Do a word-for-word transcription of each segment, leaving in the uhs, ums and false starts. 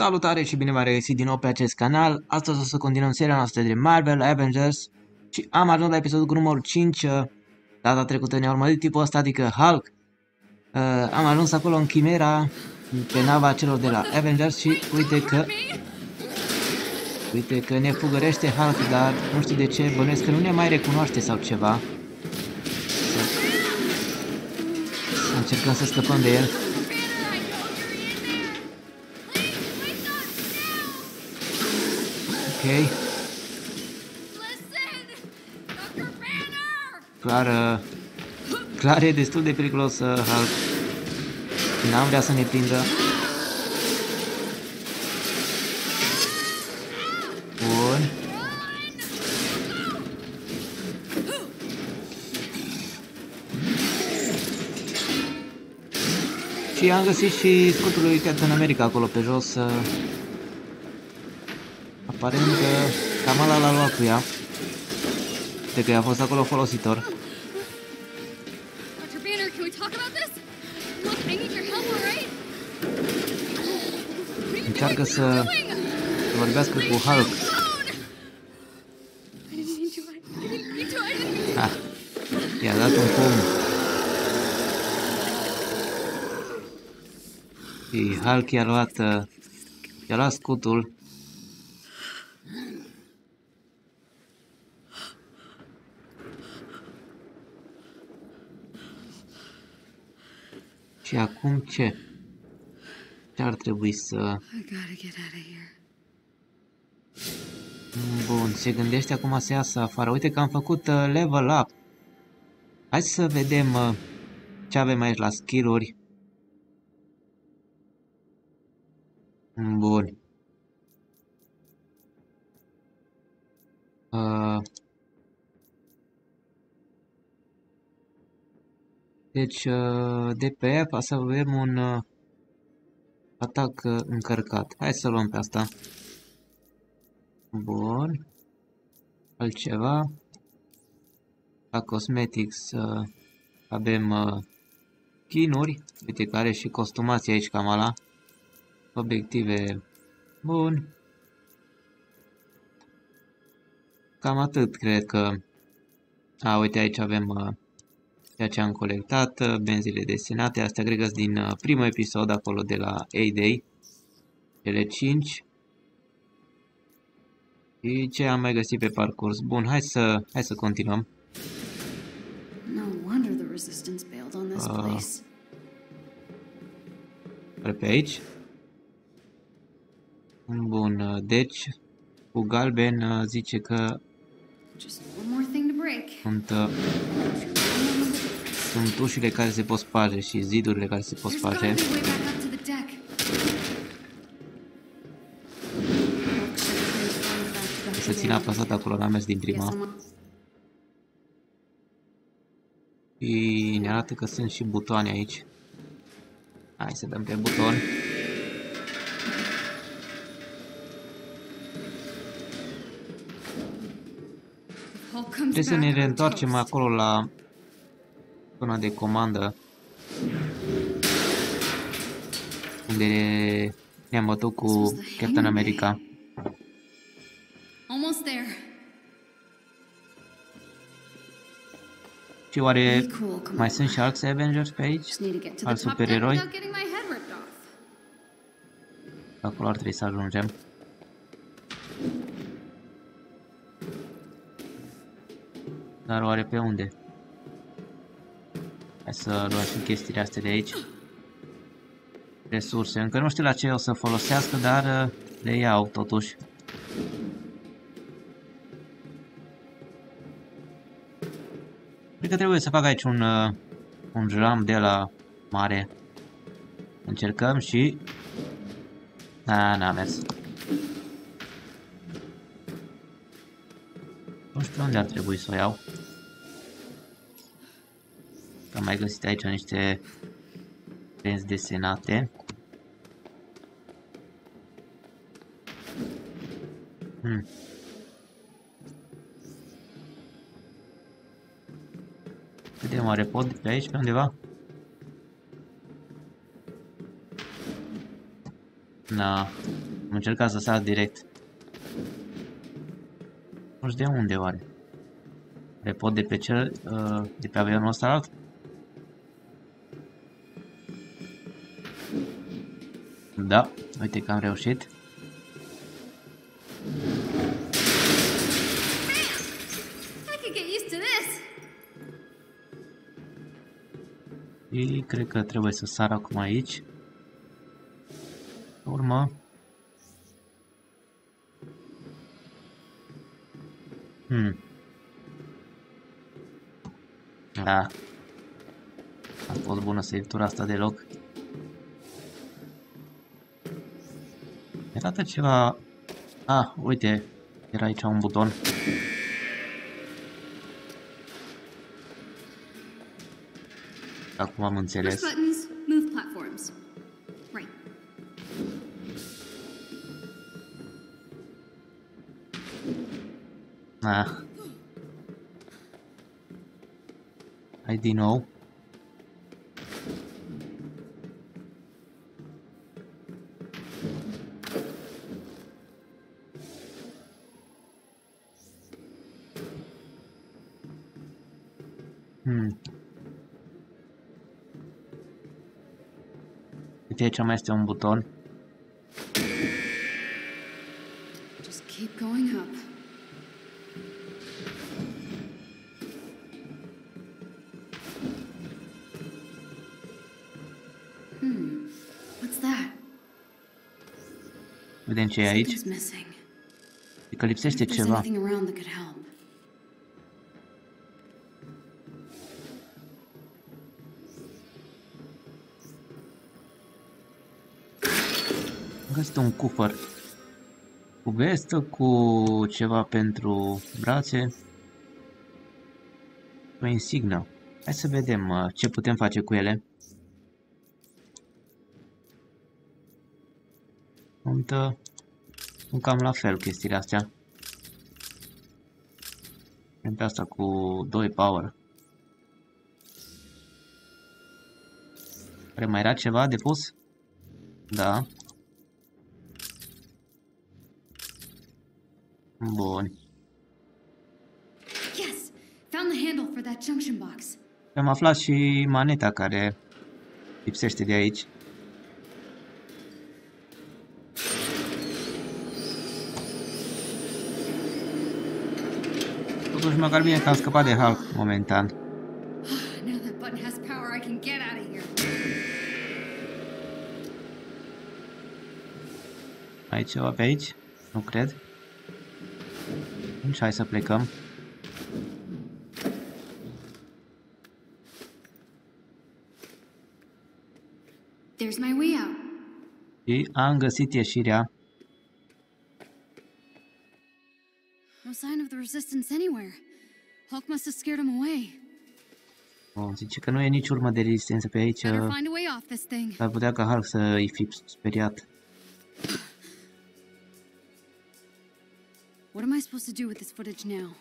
Salutare și bine v-am regăsit din nou pe acest canal. Astăzi o să continuăm seria noastră de Marvel Avengers și am ajuns la episodul cu numărul cinci. Data trecută ne-a urmărit tipul ăsta, adică Hulk. Uh, am ajuns acolo în Chimera, pe nava celor de la Avengers și uite că Uite că ne fugărește Hulk, dar nu știu de ce, bănuiesc că nu ne mai recunoaște sau ceva. Să, să încercăm să scăpăm de el. Ok. Clar, clar e destul de periculos, Hulk. N-am vrea să ne prindă. Bun. Și am găsit și scutul lui Captain America acolo pe jos. Aparent că Kamala l-a luat cu ea. De că i-a fost acolo folositor. Încearcă să vorbească cu Hulk. Ah, i-a dat un pumn. Și Hulk i-a luat, i-a luat scutul. Și acum ce? Ce ar trebui să... Bun, se gândește acum să iasă afară. Uite că am făcut uh, level up. Hai să vedem uh, ce avem aici la skill-uri. Bun. Uh, deci, uh, de pe F să avem un uh, atac uh, încărcat. Hai să luăm pe asta. Bun. Altceva. La cosmetics uh, avem uh, skin-uri. Uite că are și costumații aici, Kamala. Obiective. Bun. Cam atât, cred că... A, uite, aici avem uh, ceea ce am colectat, uh, benzile desenate. Astea cred că sunt din uh, primul episod acolo de la A-Day. Cele cinci. Și ce am mai găsit pe parcurs? Bun, hai să, hai să continuăm. Uh, pe aici. Bun, deci cu galben zice că sunt, uh, sunt ușile care se pot sparge și zidurile care se pot sparge. Să țin apăsat acolo, n-am mers din prima. Și ne arată că sunt și butoane aici. Hai să dăm pe buton. Trebuie să ne reîntoarcem acolo la zona de comandă, unde ne-am bătut cu Captain America. Și oare mai sunt și alți Avengers pe aici? Alți supereroi? Acolo ar trebui să ajungem. Dar oare pe unde? Hai să luăm și chestiile astea de aici. Resurse. Încă nu știu la ce o să folosească, dar le iau totuși. Cred că trebuie să fac aici un, uh, un jump de la mare. Încercăm și... A, n-a mers. Nu știu unde ar trebui să o iau. Am mai găsit aici niște benzi desenate. Hmm. Vedem, oare pot pe aici, pe undeva? Na. Am încercat să sar direct. Nu știu de unde oare. Le pot de pe cel, uh, de pe avionul ăsta alt? Da, uite că am reușit. Și cred că trebuie să sar acum aici. Urmă. Hmm. Da. A fost bună săritura asta deloc. Arată ceva... Ah, uite. Era aici un buton. Acum am înțeles. Ah. Hai din nou. Hmm. Uite, aici mai este un buton. Just keep going up. Hmm. What's that? Vedem ce e aici. E că lipsește ceva. Am găsit un cufăr cu vestă, cu ceva pentru brațe, o insignă. Hai să vedem uh, ce putem face cu ele. Sunt, uh, sunt cam la fel chestiile astea. Pentru asta cu doi power. Care mai era ceva de pus? Da. Bun. Yes, found the handle for that junction box. Am aflat și maneta care lipsește de aici. Totuși măcar bine că am scăpat de Hulk momentan. Now that button has power, I can get out of here. Ai ceva pe aici? Nu cred. Atunci hai să plecăm. There's my way out. Și am găsit ieșirea. No sign of the resistance anywhere. Hulk must have scared him away. Oh, zice că nu e nici urmă de rezistență pe aici. Better find a way off this thing. Ar putea ca Hulk să îi fi speriat. What am I supposed to do with this footage now?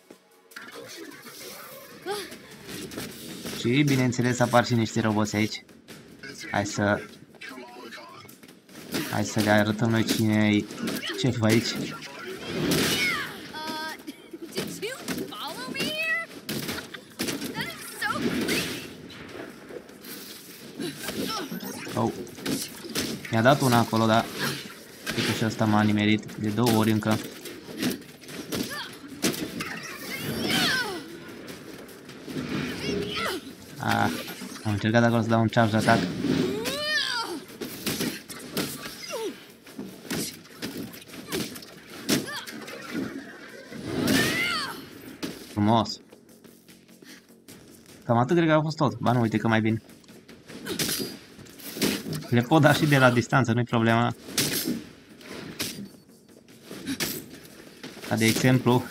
Și bineînțeles apar și niște roboți aici. Hai să... Hai să le arătăm noi cine e șeful aici. Uh, did you follow me here? That is so creepy. Oh. Mi-a dat una acolo, dar cred că și ăsta m-a nimerit de două ori încă. Ah, am încercat acolo să dau un charge de atac. Frumos. Cam atât cred că a fost tot. Ba nu, uite că mai bine. Le pot da și de la distanță, nu-i problema. Ca de exemplu,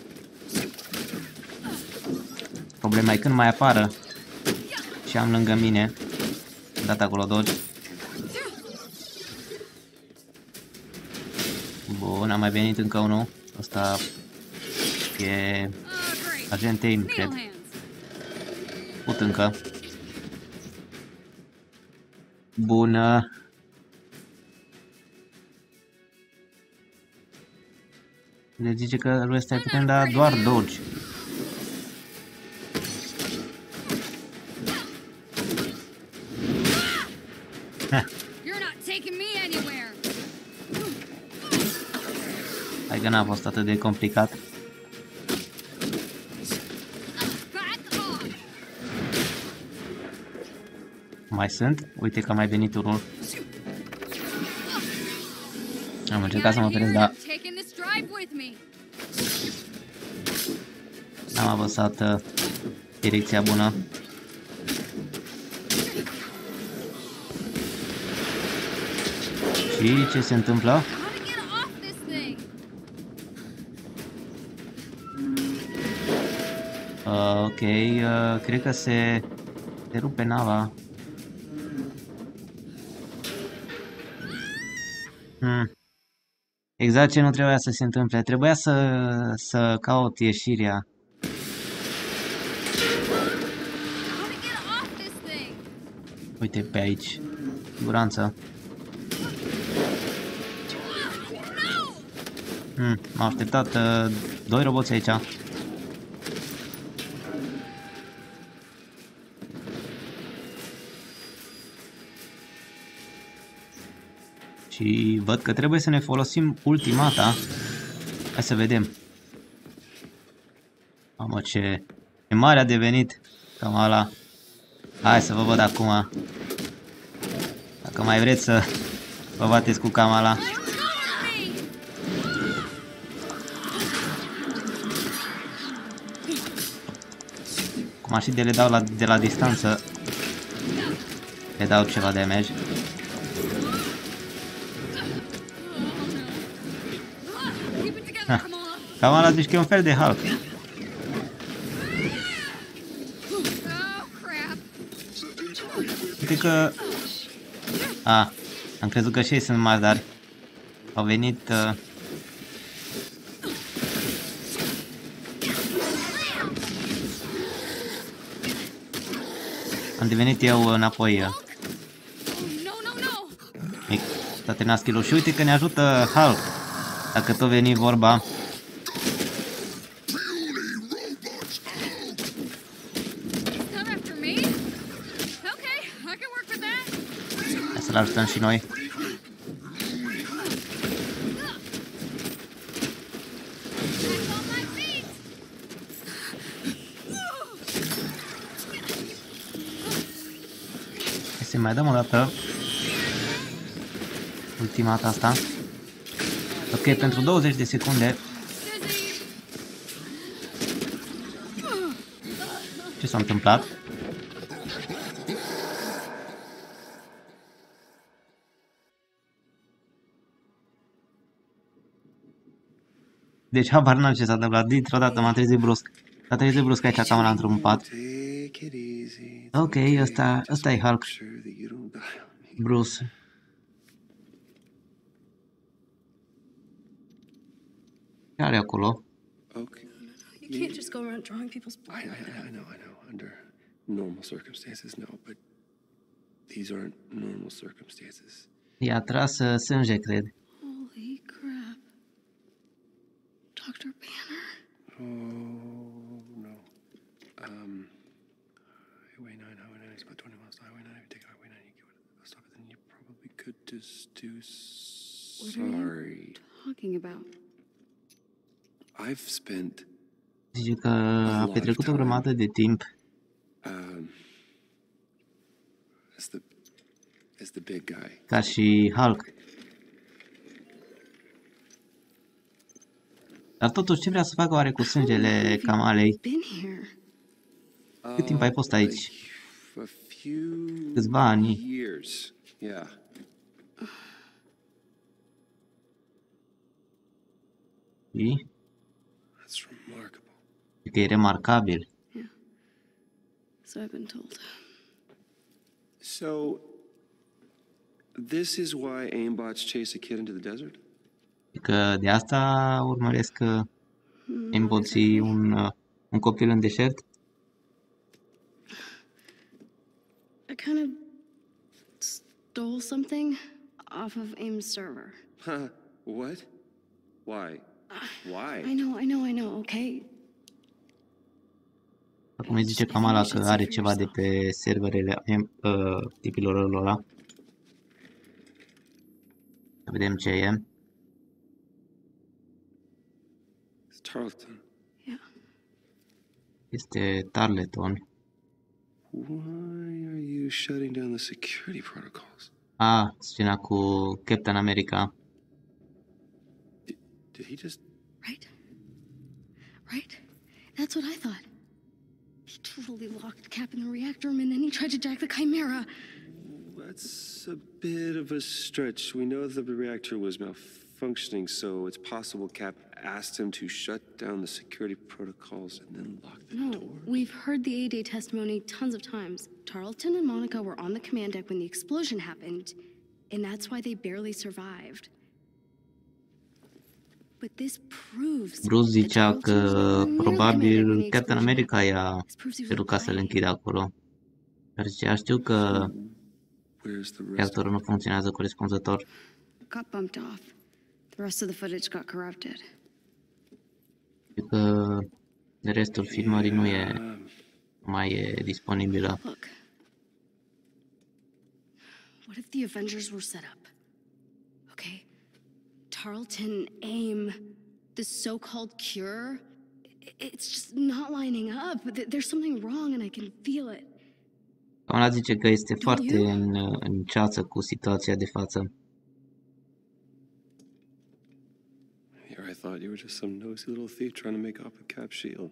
problema e când mai apară și am lângă mine, am dat acolo dodge. Bun, am mai venit încă unul. Ăsta e Agent Aim, cred. Put încă. Bună. Le zice că lui ăsta putem da doar dodge. You're not taking me anywhere. Hai că n-a fost atât de complicat. Back off. Mai sunt? Uite că a mai venit unul. Am încercat să mă opresc, dar Taking this drive with me. am apăsat uh, direcția bună. Și ce se întâmplă? How to get off this thing? Uh, ok, uh, cred că se, se rupe nava. Hmm. Exact ce nu trebuia să se întâmple. Trebuia să, să caut ieșirea. How to get off this thing? Uite pe aici. Siguranță. Hmm, m-au așteptat uh, doi roboți aici. Și văd că trebuie să ne folosim ultimata. Hai să vedem. Mamă, ce, ce mare a devenit Kamala. Hai să vă văd acum. Dacă mai vreți să vă bateți cu Kamala. Cum așa de le dau la, de la distanță. Le dau ceva damage. Ha. Kamala zici că e un fel de Hulk. Oh crap. Uite că... A, am crezut că și ei sunt mari, dar au venit... Uh... Am devenit eu înapoi. Uh... No, no, no. Mic. S-a terminat skill-ul și uite că ne ajută Hulk. Dacă tot veni vorba. Hai să-l ajutăm și noi. Hai să mai dăm o dată ultimata asta. Ok, pentru douăzeci de secunde. Ce s-a întâmplat? Deci habar n-am ce s-a întâmplat. Dintr-o dată m-am trezit brusc. S-a trezit brusc aici Kamala într-un pat. Ok, ăsta, ăsta e Hulk. Bruce. Ce are acolo? Okay. You can't just go around drawing people's I, blood. I, I know, I know. Under normal circumstances, no, but these aren't normal circumstances. I-a tras uh, sânge, cred. Holy crap. Doctor Banner? Oh, no. Um, Highway nine, Highway nine is about twenty miles to Highway nine. If you take Highway nine, you get to the bus stop, then you probably could just do... What are you Sorry. talking about? I've spent... Zice că a petrecut o grămadă de timp. Um, as the, as the big guy. Ca și Hulk. Dar totuși ce vrea să facă oare cu sângele Kamalei? Been here. Cât timp ai fost aici? A few Câțiva ani. years. Yeah. Și? That's remarkable. Că e remarcabil. Yeah. So I've been told. So, this is why aimbots chase a kid into the desert? Că de asta urmăresc uh, emboții un, uh, un copil în deșert. I kind of stole something off of AIM's server. Huh? What? Why? Why? I know, I know, I know, okay? Acum îi zice Kamala că are ceva de pe serverele uh, tipilor lor. Să vedem ce e. It's Tarleton. Yeah. Este Tarleton. Why are you shutting down the security protocols? A, scena cu Captain America. Did, did he just... Right? Right? That's what I thought. He totally locked Cap in the reactor room and then he tried to jack the Chimera. That's a bit of a stretch. We know that the reactor was malfunctioning, so it's possible Cap asked him to shut down the security protocols and then lock the No, door. we've heard the A-Day testimony tons of times. Tarleton and Monica were on the command deck when the explosion happened, and that's why they barely survived. But this proves Bruce that zicea Tarleton was că nowhere near the probabil command deck when the Captain explosion America happened. i-a This proves he was cerut ca să-l lying. închidă acolo. Dar zicea, știu că Where's the rest? reactorul nu funcționează corespunzător. Got bumped off. The rest of the footage got corrupted. Știu că restul filmării nu e Um, mai e disponibilă. Look. What if the Avengers were set up? Okay. Tarleton, AIM, this so-called cure. i- It's just not lining up. Th- There's something wrong and I can feel it. Kamala zice că este foarte you? în, în ceață cu situația de față. Here I thought you were just some nosy little thief trying to make off with Cap's shield.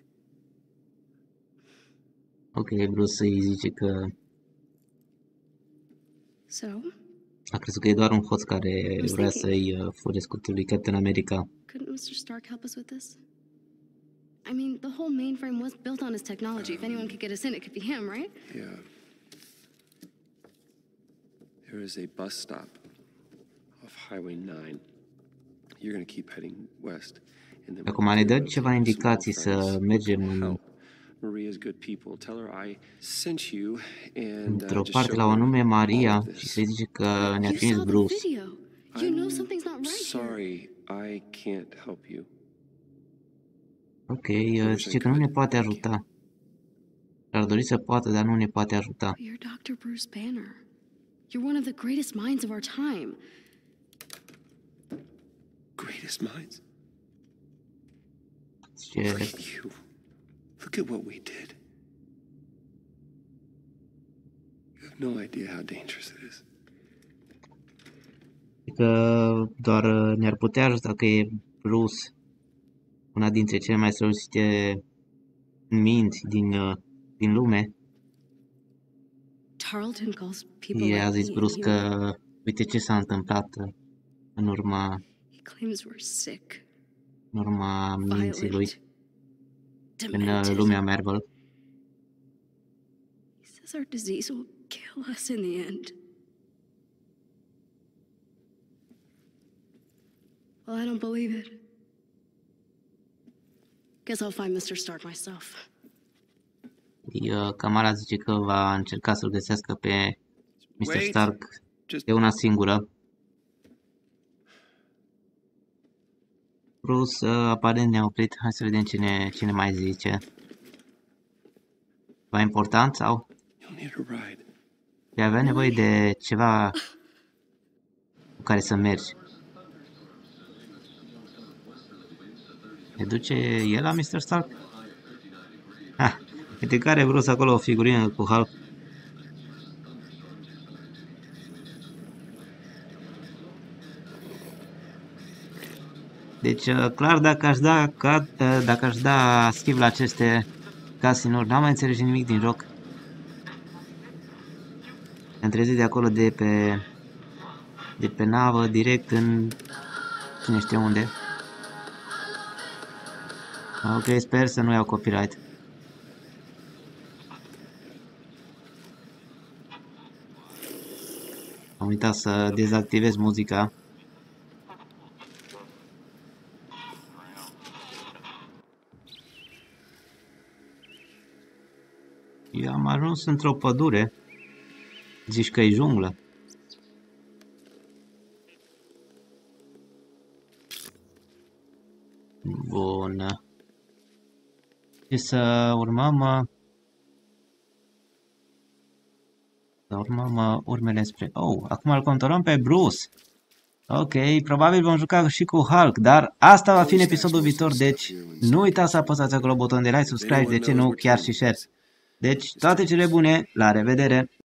Ok, Bruce îi zice că So, a crezut că e doar un hoț care vrea să-i uh, fure scutul lui Captain America. couldn't Mister Stark help us with this? I mean, the whole mainframe was built on his technology. If anyone could get us in, it could be him, right? Yeah. There is a bus stop off Highway nine. You're gonna keep heading west. And then Acum ne dă ceva indicații să mergem Help. Maria's good people. Tell her I sent you and uh, într-o just parte show la o her anume all Maria of și this. să-i zice că ne-a You trimis saw the Bruce. video. You know I'm something's not right here. Sorry, I can't help you. Ok, uh, zice că nu ne poate ajuta. Ar dori să poată, dar nu ne poate ajuta. But you're doctor Bruce Banner. You're one of the greatest minds of our time. Greatest minds. Zice, Look at you. Look at what we did. You have no idea how dangerous it is. că doar uh, ne-ar putea ajuta, că e Bruce, una dintre cele mai strălucite minți din, uh, din lume. Tarleton calls people I-a like zis me Bruce că inhuman. uite ce s-a întâmplat uh, în urma, He claims we're sick, în urma minții lui violent, în uh, demented. lumea Marvel. He says our disease will kill us in the end. Well, I don't believe it. Guess I'll find Mister Stark myself. Uh, Kamala zice că va încerca să-l găsească pe mister Wait. Stark Just de una singură. Bruce uh, aparent ne-a oprit. Hai să vedem cine, cine mai zice. Ceva important sau? you'll need a ride. Vei avea nevoie de ceva cu care să mergi. Ne duce el la mister Stark? Ha, uite că are Bruce acolo o figurină cu Hulk. Deci, uh, clar, dacă aș da, ca, uh, dacă aș da skip la aceste casinuri, n-am mai înțeles nimic din joc. Ne-am trezit de acolo de pe, de pe navă, direct în cine știe unde. Ok, sper să nu iau copyright. Am uitat să dezactivez muzica. Eu am ajuns într-o pădure. Zici că e junglă. Bun. Și să urmăm... Să urmăm urmele spre... Oh, acum îl controlăm pe Bruce. Ok, probabil vom juca și cu Hulk, dar asta va fi în episodul viitor, deci nu uitați să apăsați acolo butonul de like, subscribe, de ce nu, chiar și share. Deci, toate cele bune, la revedere!